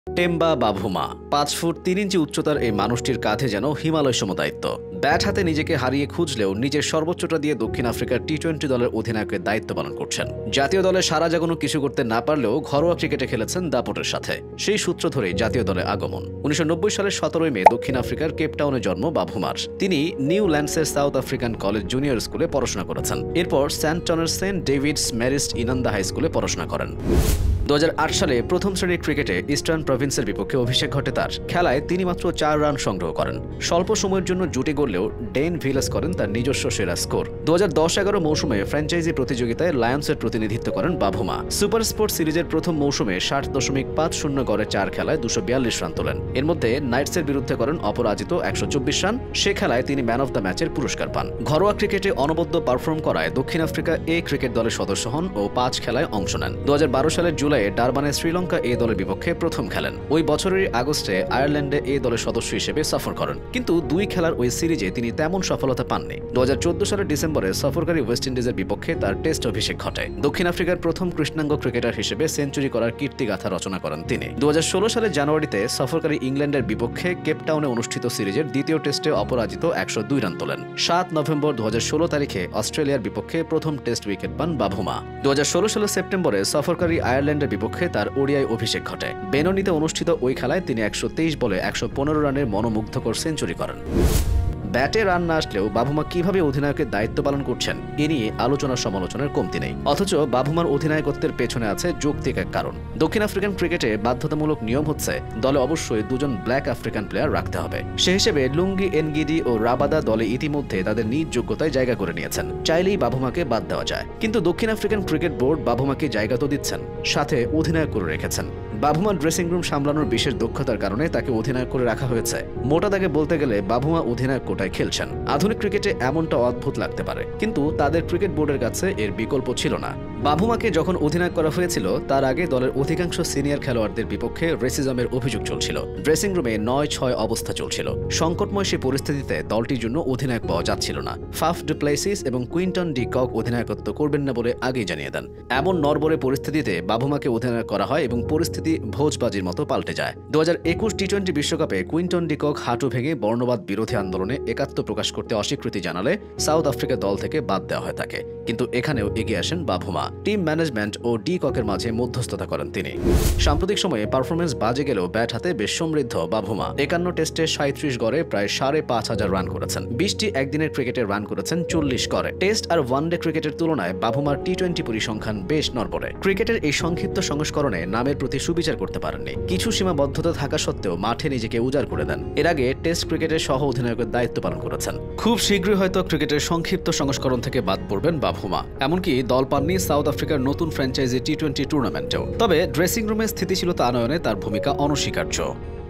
Temba Bavuma ৫ foot ৩ ইঞ্চি উচ্চতার এই মানুষটির কাঁধে যেন হিমালয় সম দায়িত্ব। ব্যাট হাতে নিজেকে হারিয়ে খুঁজলেও নিজের সর্বোচ্চটা দিয়ে দক্ষিণ আফ্রিকার টি-20 দলের অধিনায়কের দায়িত্ব পালন করছেন। জাতীয় দলে সারা জাগানো কিছু করতে না পারলেও ঘরোয়া ক্রিকেটে খেলেছেন দাপটের সাথে। সেই সূত্র ধরেই জাতীয় দলে আগমন। ১৯৯০ সালের ১৭ মে দক্ষিণ আফ্রিকার কেপটাউনে জন্ম বাভুমার। তিনি নিউ ল্যান্ডসের সাউথ আফ্রিকান কলেজ জুনিয়র স্কুলে পড়াশোনা করেছেন। এরপর স্যান্টনের Saint David's Marist Inanda High স্কুলে পড়াশোনা করেন। ২০০৮ সালে প্রথম শ্রেণীর ক্রিকেটে ইস্টার্ন প্রভিন্সের বিপক্ষে অভিষেক ঘটে তার। খেলায় তিনি মাত্র ৪ রান সংগ্রহ করেন। স্বল্প সময়ের জন্য জুটি গড়লেও ডেন ভিলাস করেন তার নিজস্ব সেরা স্কোর। ২০১০-১১ মৌসুমে ফ্র্যাঞ্চাইজি প্রতিযোগিতায় লায়ন্সের প্রতিনিধিত্ব করেন বাভুমা। সুপার স্পোর্টস সিরিজের প্রথম মৌসুমে ৬০.৫০ গড়ে ৪ খেলায় ২৪২ রান তোলেন। এর মধ্যে নাইটসের বিরুদ্ধে করেন অপরাজিত ১২৪ রান। সে খেলায় তিনি ম্যান অফ দ্য ম্যাচের পুরস্কার পান। ঘরোয়া ক্রিকেটে অনবদ্য পারফর্ম করায় দক্ষিণ আফ্রিকা এ ক্রিকেট দলের সদস্য হন ও ৫ খেলায় অংশ নেন। ২০১২ সালের জুলাইয়ে ডারবানে শ্রীলঙ্কা এ দলের বিপক্ষে প্রথম খেলেন। ওই বছরের আগস্টে আয়ারল্যান্ডে এ দলের সদস্য হিসেবে সফর করেন, কিন্তু ২ খেলার ওই সিরিজে তিনি তেমন সফলতা পাননি। ২০১৪ সালের ডিসেম্বরে সফরকারী ওয়েস্ট ইন্ডিজের বিপক্ষে তার টেস্ট অভিষেক ঘটে। দক্ষিণ আফ্রিকার প্রথম কৃষ্ণাঙ্গ ক্রিকেটার হিসেবে সেঞ্চুরি করার কীর্তিগাথা রচনা করেন তিনি। ২০১৬ সালের জানুয়ারিতে সফরকারী ইংল্যান্ডের বিপক্ষে কেপটাউনে অনুষ্ঠিত সিরিজের দ্বিতীয় টেস্টে অপরাজিত ১০২ রান তোলেন। ৭ নভেম্বর ২০১৬ তারিখে অস্ট্রেলিয়ার বিপক্ষে প্রথম টেস্ট উইকেট পান বাভুমা। ২০১৬ সালের সেপ্টেম্বরে সফরকারী আয়ারল্যান্ডের বিপক্ষে তার ওডিআই অভিষেক ঘটে। বেননিতে অনুষ্ঠিত ওই খেলায় তিনি ১২৩ বলে ১১৫ রানের মনোমুগ্ধকর সেঞ্চুরি করেন। ব্যাটে রান না আসলেও বাভুমা কিভাবে অধিনায়কের দায়িত্ব পালন করছেন এ নিয়ে আলোচনা সমালোচনার কমতি নেই। অথচ বাভুমার অধিনায়কত্বের পেছনে আছে যৌক্তিক এক কারণ। দক্ষিণ আফ্রিকান ক্রিকেটে বাধ্যতামূলক নিয়ম হচ্ছে দলে অবশ্যই ২জন ব্ল্যাক আফ্রিকান প্লেয়ার রাখতে হবে। সে হিসেবে লুঙ্গি এনগিডি ও রাবাদা দলে ইতিমধ্যে তাদের নিজ যোগ্যতায় জায়গা করে নিয়েছেন। চাইলেই বাভুমাকে বাদ দেওয়া যায়, কিন্তু দক্ষিণ আফ্রিকান ক্রিকেট বোর্ড বাভুমাকে জায়গা তো দিচ্ছেন, সাথে অধিনায়ক করে রেখেছেন। বাভুমার ড্রেসিং রুম সামলানোর বিশেষ দক্ষতার কারণে তাকে অধিনায়ক করে রাখা হয়েছে। মোটা দাগে বলতে গেলে বাভুমা অধিনায়ক কোটায় খেলছেন। আধুনিক ক্রিকেটে এমনটা অদ্ভুত লাগতে পারে, কিন্তু তাদের ক্রিকেট বোর্ডের কাছে এর বিকল্প ছিল না। বাভুমাকে যখন অধিনায়ক করা হয়েছিল তার আগে দলের অধিকাংশ সিনিয়র খেলোয়াড়দের বিপক্ষে রেসিজমের অভিযোগ চলছিল। ড্রেসিং রুমে ৯-৬ অবস্থা চলছিল। সংকটময় সে পরিস্থিতিতে দলটির জন্য অধিনায়ক পাওয়া যাচ্ছিল না। ফাফ ডু প্লেসিস এবং কুইন্টন ডি কক অধিনায়কত্ব করবেন না বলে আগেই জানিয়ে দেন। এমন নড়বড়ে পরিস্থিতিতে বাভুমাকে অধিনায়ক করা হয় এবং পরিস্থিতি ভোজবাজির মতো পাল্টে যায়। ২০২১ টি-২০ বিশ্বকাপে কুইন্টন ডি কক হাঁটু ভেঙে বর্ণবাদ বিরোধী আন্দোলনে একাত্ম প্রকাশ করতে অস্বীকৃতি জানালে সাউথ আফ্রিকা দল থেকে বাদ দেওয়া হয় তাকে। কিন্তু এখানেও এগিয়ে আসেন বাভুমা। টিম ম্যানেজমেন্ট ও ডি ককের মাঝে মধ্যস্থতা করেন তিনি। সাম্প্রতিক সময়ে পারফরমেন্স বাজে গেলেও ব্যাট হাতে বেশ সমৃদ্ধ বাভুমা। ৫১ টেস্টে ৩৭ গড়ে প্রায় ৫,৫০০ রান করেছেন। ২০টি একদিনের ক্রিকেটে রান করেছেন ৪০ গড়ে। টেস্ট আর ওয়ানডে ক্রিকেটের তুলনায় বাভুমার টি-২০ পরিসংখ্যান বেশ নড়বড়ে। ক্রিকেটের এই সংক্ষিপ্ত সংস্করণে নামের প্রতি সুবিচার করতে পারেননি। কিছু সীমাবদ্ধতা থাকা সত্ত্বেও মাঠে নিজেকে উজাড় করে দেন। এর আগে টেস্ট ক্রিকেটের সহ অধিনায়কের দায়িত্ব পালন করেছেন। খুব শীঘ্রই হয়তো ক্রিকেটের সংক্ষিপ্ত সংস্করণ থেকে বাদ পড়বেন বাভুমা। এমনকি দল পাননি সাউথ আফ্রিকার নতুন ফ্র্যাঞ্চাইজি টি-২০ টুর্নামেন্টেও। তবে ড্রেসিং রুমে স্থিতিশীলতা আনয়নে তার ভূমিকা অনস্বীকার্য।